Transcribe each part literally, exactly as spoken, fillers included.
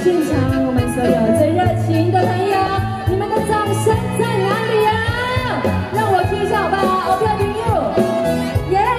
现场我们所有最热情的朋友，你们的掌声在哪里啊？让我听一下好不好？欧票朋友，耶！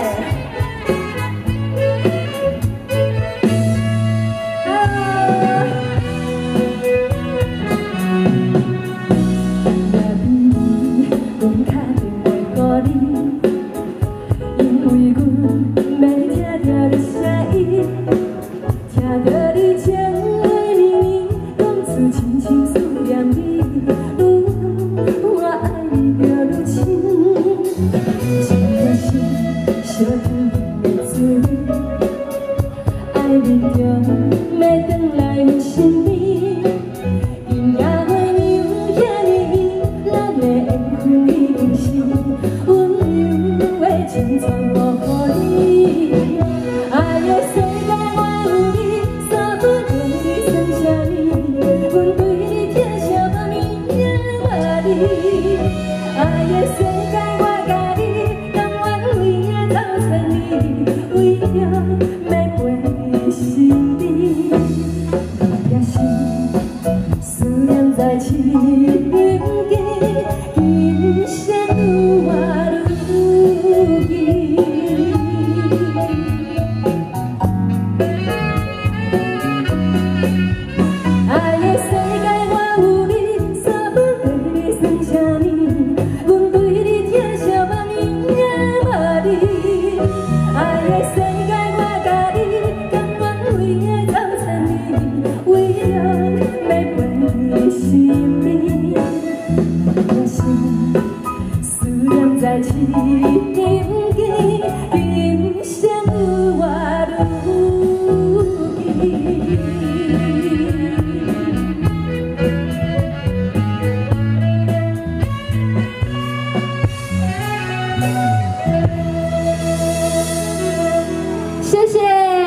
谢谢！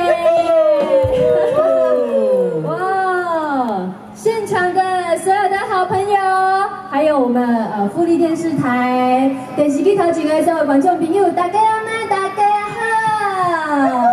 哇，现场的所有的好朋友，还有我们呃富力电视台电视机头前的所有观众朋友，大家好吗？大家好！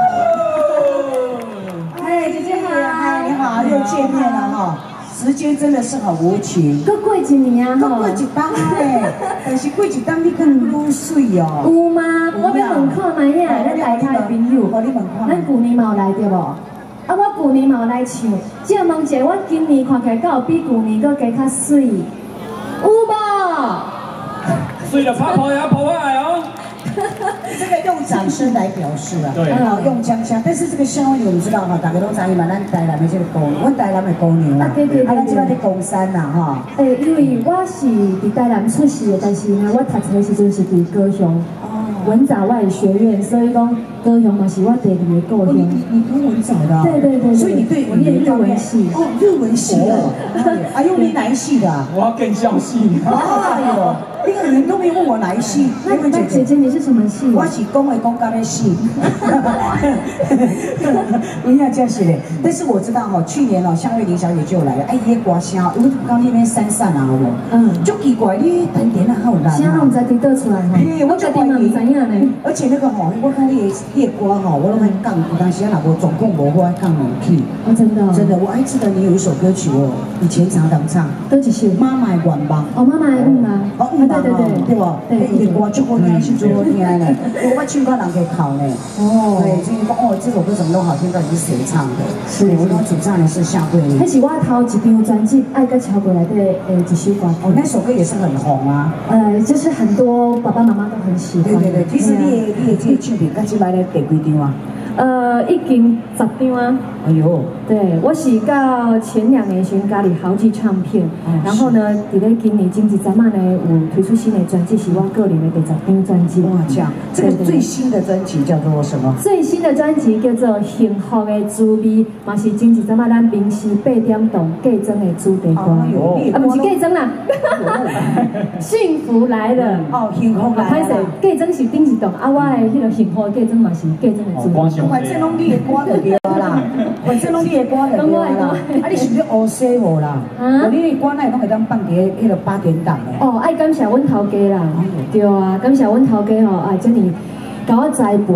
嗨，姐姐好，嗨，你好，又见面了哈。时间真的是很无情， 搁过一年啊， 搁过一档哎，但是过一档你更愈水哦。 有吗？我要问看卖呀，咱大家的朋友，咱旧年嘛有来对无？啊，我旧年嘛有来唱，只问者我今年看起来敢有比旧年搁加较水，有无？ 水就拍破呀，破坏哦。 这个用掌声来表示啊， 对， 啊，用枪枪，但是这个香味我们知道哈，大家都知嘛，咱台南的这个公，阮台南的公牛啦， 对对对， 啊，咱这边的公山呐哈。 诶，因为我是伫台南出世的，但是呢，我读册的时阵是伫高雄。文藻外语学院，所以讲高雄嘛是我第二个故乡。 你你读文藻的？ 对对对。 所以你对我念日文系。 哦，日文系哦。啊，用你哪一系的啊？ 我要更校系。 哎呦，那个人都没问我哪一系。 那那姐姐你是什么系？ 我是公卫公干的系。不要这样子嘞。但是我知道哈，去年哦，夏慧玲小姐就来了。哎，那歌声，因为刚那边山上啊，有无？嗯。就奇怪，你弹点啊好难啊。 现在我们在对倒出来哈。我家己嘛唔知影呢。 而且那个吼，我看你的歌哈，我都会讲，有当时啊，我总共无我讲两句。 哦，真的。 真的，我还记得你有一首歌曲哦，以前常常唱。 都几首？ 妈妈的愿望。 哦，妈妈的愿望。 哦，愿望哦，对不？对，伊的歌足好听，是最好听的。我我唱歌人可以考呢。哦。对，就是讲哦，这首歌怎么都好听，到底是谁唱的？是，我们主唱的是夏慧玲。 那是我头一张专辑《爱跟超过来的诶一首歌。 哦，那首歌也是很红啊。 呃，就是很多爸爸妈妈都很喜欢。 对对对，其实你的你的这个唱片，到即摆咧第几张啊？ 呃，已经十张啊。 哎呦， 对，我是到前两年先家里豪记唱片，哦、然后呢，伫咧今年经济咱们呢有推出新的专辑，是我个人的第十张专辑。 哇，这样，这个最新的专辑叫做什么？ 最新的专辑叫做《幸福的滋味》，嘛是经济咱们咱平时八点档嫁妆的主题歌。哦、啊，不是嫁妆啦，幸福来了。 哦，幸福来了。 歹势，嫁妆是顶一档，啊，我的迄个幸福的嫁妆嘛是嫁妆的主题。 反正拢你的歌就对啦。反正拢你的歌就对啦，啊，你是不是乌西无啦？啊，你的歌那拢会当放伫迄个八点档的。 哦，爱感谢阮头家啦，对啊，感谢阮头家吼，啊，这么甲我栽培，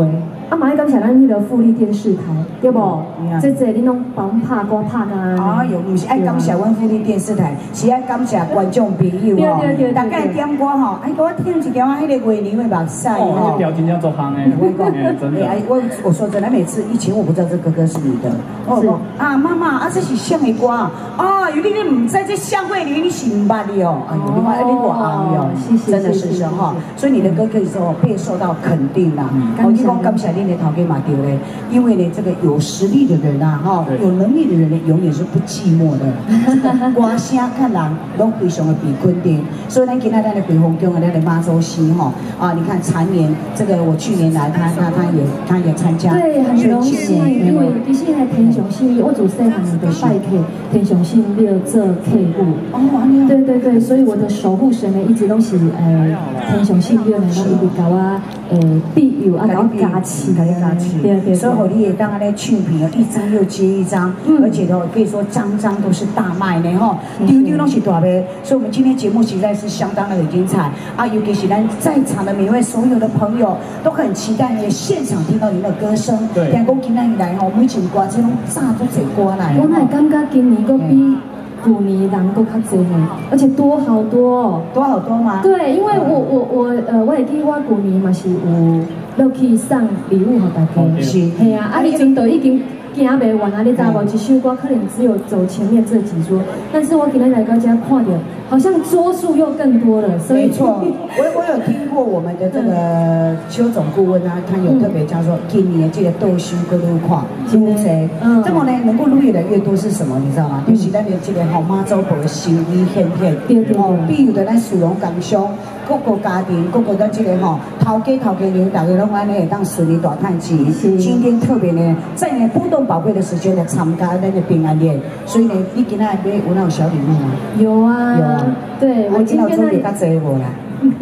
啊，嘛要感谢咱迄个富力电视台，对不？这这恁拢帮拍歌拍啊。 哎呦，唔是爱感谢阮富力电视台，是爱感谢观众朋友哦。 对对对。 大概点歌吼，哎，给我听一条啊，迄个月娘的目屎哦，那条真正做行诶， 我讲， 真的。 哎，我我说真的，每次以前我不知道这歌歌是你的，我说啊妈妈啊，这是谁的歌啊？哦，有你你唔在这相会里，你是唔捌的哦。哎呦，你看你我昂哟，真的是是哈，所以你的歌可以说备受到肯定啦。我一讲感谢你的头家嘛对嘞，因为呢，这个有实力的人啊，哈，有能力的人呢，永远是不寂寞的。歌声看人拢非常的被肯定，所以咱今仔咱的北风宫啊，咱的妈祖戏哈啊，你看蝉联这个我去年来，他他他也他也参加， 对，很荣幸，因为其实还天上信我做细汉就拜客天上信六做客户。哦，对对对，所以我的守护神呢，一直都是呃天上信六呢，拢一直搞我呃庇佑啊，搞加持， 搞加持。对对。所以我你也当然咧唱片哦，一张又接一张，而且呢，可以说张张都是大卖呢哈，丢丢都是大卖。所以我们今天节目实在是相当的很精彩啊，尤其是咱在场的每位所有的朋友都很期待呢现场听到您的歌声。 对。 听讲今仔日来吼，每一首歌这拢炸都侪歌来。 我乃感觉今年佫比去年人佫较侪呢，而且多好多哦。 多好多吗？ 对，因为我我我呃，我会记我去年嘛是有落去送礼物给大家。 是。 系啊，啊，你阵都已经。行袂完啊！你知无？一首歌可能只有走前面这几桌，但是我今天来到这看到，好像桌数又更多了。所以没错，我我有听过我们的这个邱总顾问啊，他有特别讲说，今年这个豆修各路况，今年嗯，这么呢能够录越来越多是什么？你知道吗？就是咱的这个好妈祖婆的心意现现，哦，比如的咱属龙港乡。各个家庭，各个咱这个吼，头家头家娘，大家拢安尼会当顺利大赚钱。今天特别呢，在呢不动宝贵的时间来参加咱的平安夜，所以呢，你今仔买有那有小礼物吗？ 有啊，有啊。对，我今天准备较济无啦。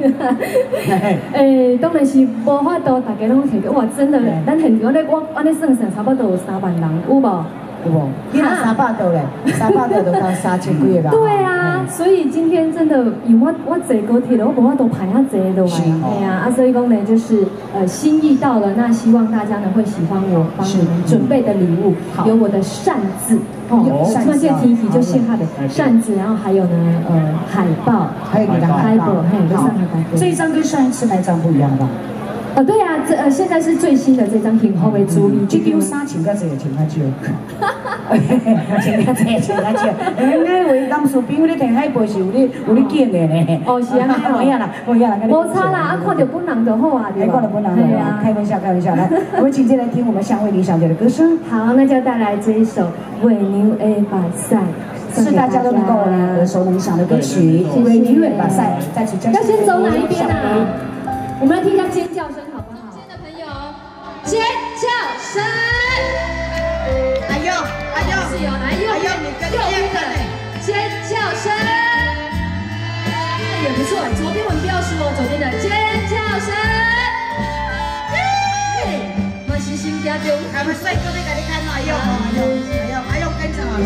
诶，当然是无法度，大家拢摕到哇，真的，咱现场咧，我安尼算算，差不多有三万人，有无？ 有无？你若三百多嘞，三百多就到三千几个吧。 对啊，所以今天真的，因为我我坐高铁了，我无法度排下坐的来。对啊，啊，所以讲呢，就是呃心意到了，那希望大家呢会喜欢我帮你们准备的礼物，有我的扇子哦，那这提提就谢他的扇子，然后还有呢呃海报， 还有你的海报， 还有上海报。 这一张跟上一次那张不一样吧？ 哦，对啊，这呃现在是最新的这张挺后为主力， 这张衫穿较济，穿较少，穿较济，穿较少。应该为当初比如你摕海报是有你有你见的呢。 哦，是啊， 没有啦，没有啦， 无差啦，啊，看到本人就好啊，对吧？ 看到本人就好啊，开玩笑，开玩笑。来，我们紧接来听我们香味理想姐的歌声。 好，那就带来这一首《尾牛 A 把赛》。 是大家都能够耳熟能详的歌曲，《尾牛 A 把赛》在此真要先走哪一边啊？我们来听一下尖叫声，好不好？尖的朋友，尖叫声！ 哎呦，哎呦， 是有，哎呦， 哎呦，你跟右边的尖叫声，也不错。左边我们不要输哦，左边的尖叫声。我是心家中， 他们帅哥在给你看哎呦，哎呦，哎呦，哎呦，跟上了。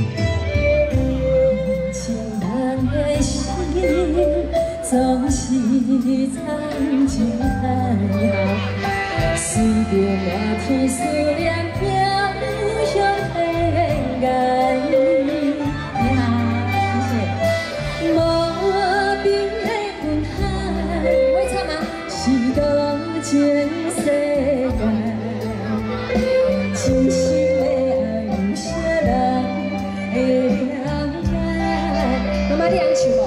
情人的心。总是藏情海好，思着满天思念飘向天涯。你好，谢谢。无边的云海，会唱吗？是多情世界，真心的爱有啥人会了解？妈妈，你爱唱无？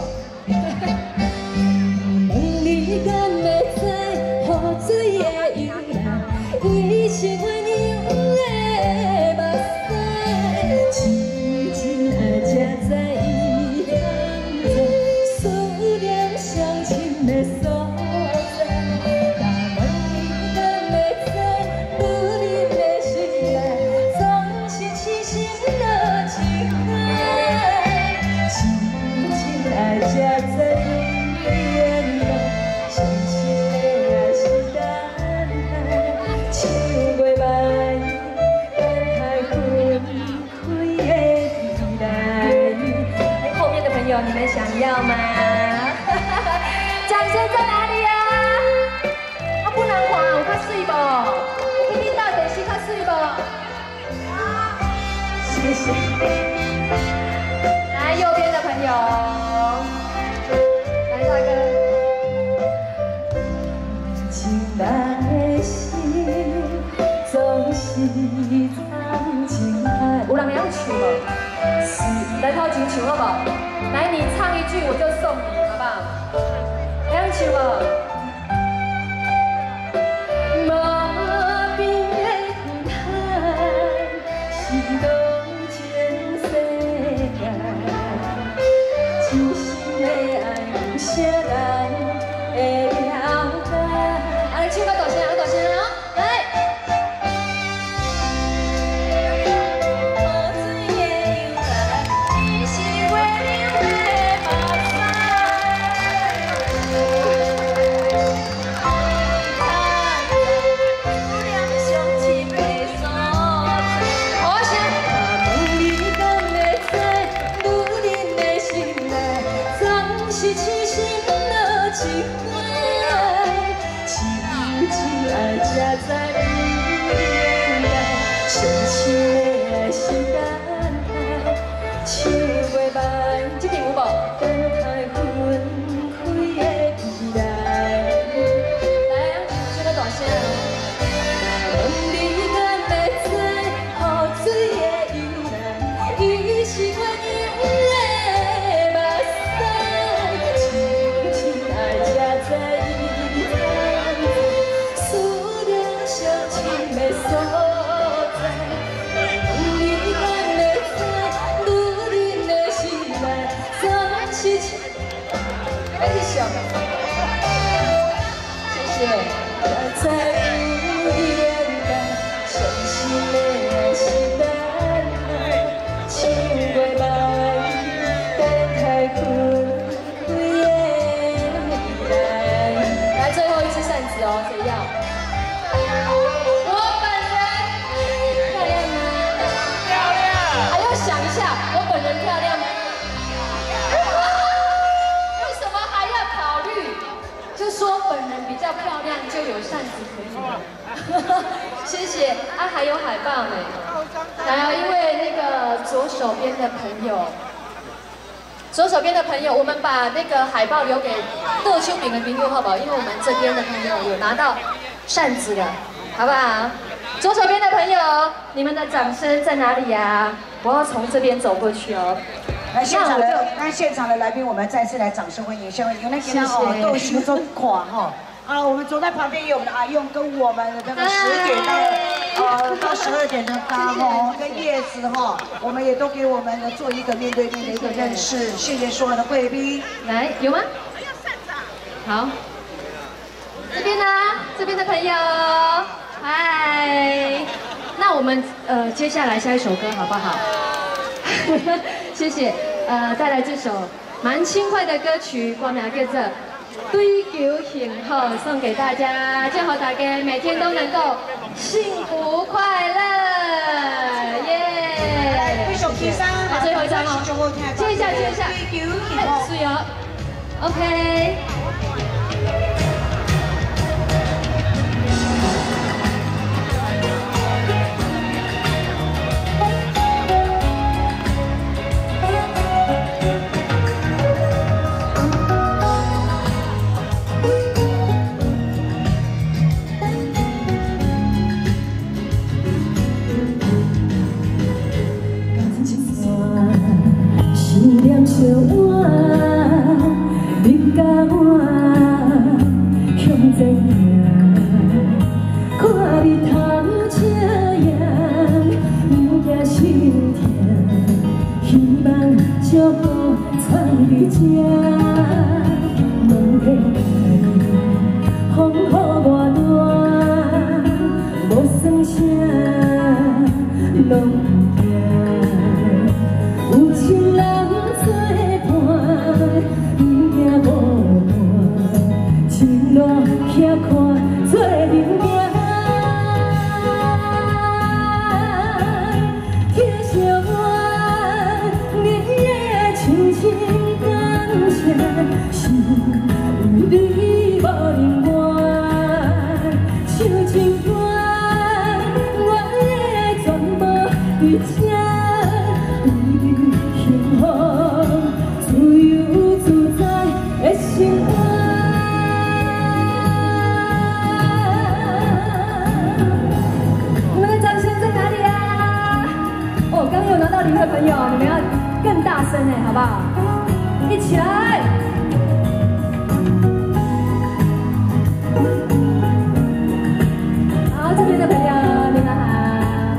你们想要吗？掌声在哪里呀？啊，不能滑，有较水不？ 谢谢。来右边的朋友，来大哥。情难的心，总是藏情海。有人会晓唱无？来头前唱好不好？来，你唱一句我就送你，好不好？会晓唱无？ 谢谢啊，还有海报呢。还有因为那个左手边的朋友，左手边的朋友，我们把那个海报留给豆秋饼的朋友好不好？因为我们这边的朋友有拿到扇子了，好不好？左手边的朋友，你们的掌声在哪里呀？我要从这边走过去哦。 来现场的，那现场的来宾，我们再次来掌声欢迎，先欢迎那个哦，豆秋中垮哈。 啊，我们走在旁边也有我们的阿用跟我们的那个十点到呃到十二点的嘎哈跟叶子哈，我们也都给我们的做一个面对面的一个认识，谢谢所有的贵宾。 来，有吗？好，这边呢，这边的朋友，嗨，那我们呃接下来下一首歌好不好？谢谢，呃，带来这首蛮轻快的歌曲，歌名叫做。 追求幸福，送给大家，祝福大家每天都能够幸福快乐，耶！ 一首第三， 来最后一张哦，接一下，接一下，是哦 ，OK。 小碗，你甲我向前行，看你头车扬，不惊心痛，希望祝福藏伫这，问天风雨外乱，无算啥，拢不惊，有情人。 做伴，不惊无伴，情路遐看做人命。听相我，你的深情感谢，是为你无人我，唱情歌，我的。 声的，好不好？一起来。好，这边的朋友，你们好。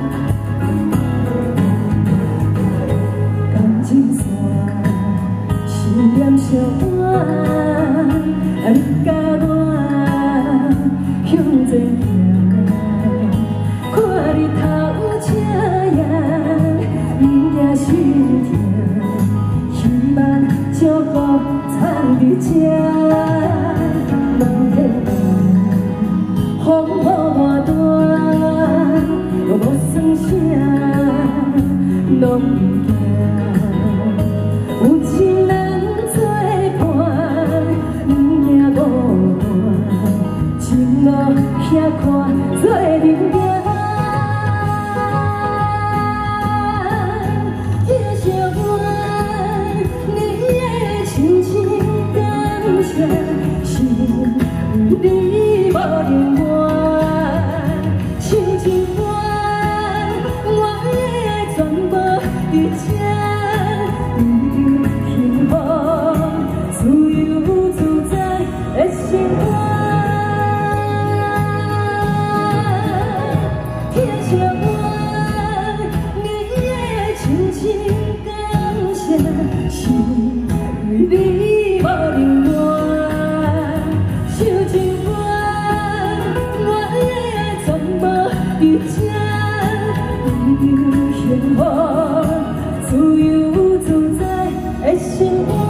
感情线，思念相伴，你甲我向前行，看日头赤阳，不惊心痛，希望祝福藏伫这，满天风，风雨换断，无算啥，拢不惊。有情人作伴，不惊孤单，情路遐看做人行。听相伴，你的深情感谢，是你无另外，像情愿，我的爱全部伫这。幸福自由自在的生活，听相伴，你的深情感谢，是你无另外，像情愿，我的爱全部伫这，幸福自由自在。的生活，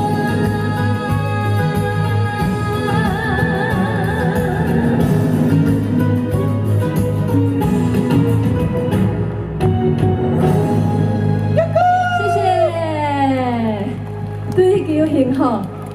谢谢，追求幸福。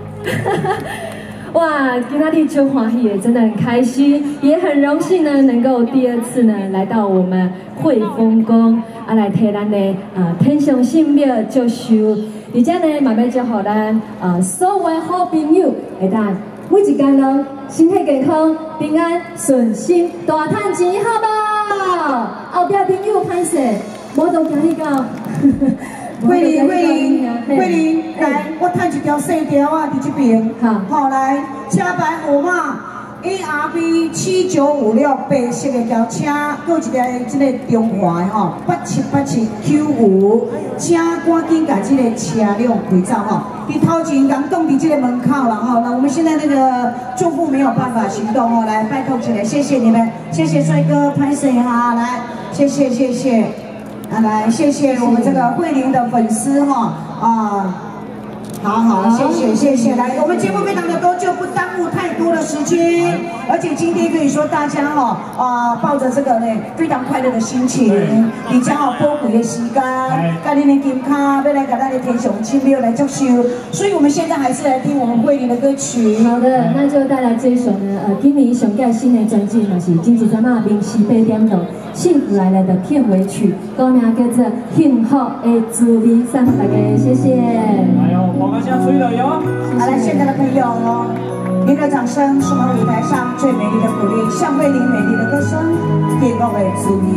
哇，今天的秋华也真的很开心，也很荣幸呢，能够第二次呢来到我们惠丰宫，啊来替咱的啊天上圣庙祝寿。而且呢，嘛要祝福咱呃所有好朋友，会当每一天都身体健康、平安顺心、大赚钱，好不好？后壁朋友歹势，无都今日到。 慧玲，慧玲，慧玲，来，我赚一条细条啊，伫这边。好，好来，车牌号码 A R B 七九五六白色的条车，搁一条这个中华的吼八七八七 Q 五，请赶紧把这个车辆开走吼。伫头前刚挡伫这个门口了吼，那我们现在那个住户没有办法行动哦，来拜托起来，谢谢你们，谢谢帅哥拍摄哈，来，谢谢谢谢。 啊，来，谢谢我们这个慧玲的粉丝哈啊，好好，谢谢谢谢。来，我们节目非常的多，就不耽误太多的时间。而且今天可以说大家哈啊，抱着这个呢非常快乐的心情，比较好宝贵的时间，跟你的金卡要来给大家天上亲友来祝寿。所以我们现在还是来听我们慧玲的歌曲。 好的，那就带来这一首呢，呃，今年上届新的专辑嘛是今一阵啊，明时八点钟。 幸福来了的片尾曲，歌名叫做《幸福的滋味》，送给大家，谢谢。 来哟，广告声吹了哟。 好，来，现在的朋友，您的掌声是我们舞台上最美丽的鼓励，向慧玲美丽的歌声，幸福的滋味。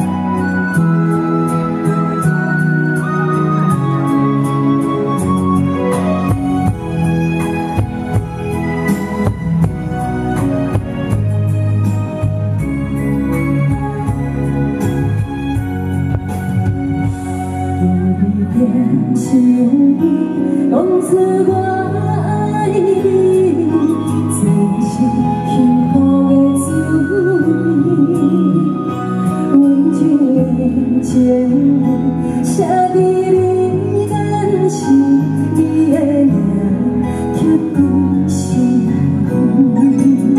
从此我爱你，真是幸福的滋味。温情眼前，写在你眼心，你的名刻在心里。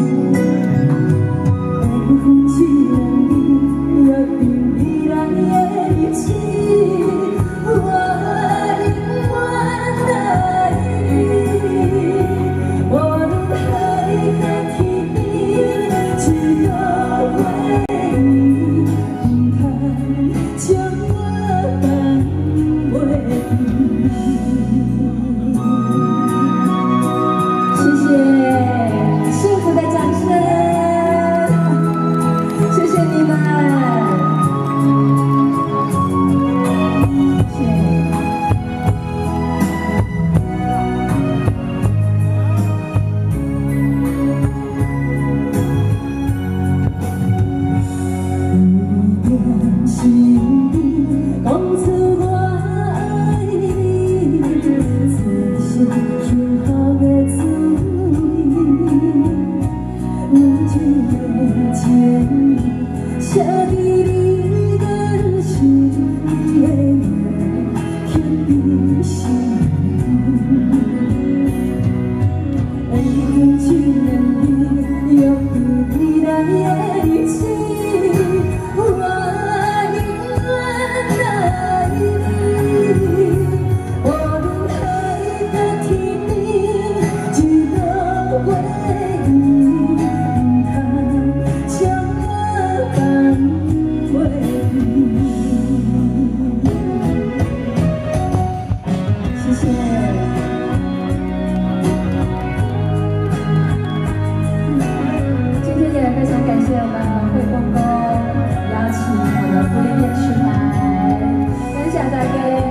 爱恨只让你约定未来的日子。 我永远爱你。 谢。今天也非常感谢我们惠公公邀请我们福利电视台，感谢大家。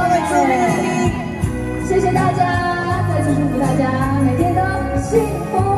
谢谢大家，再次祝福大家每天都幸福。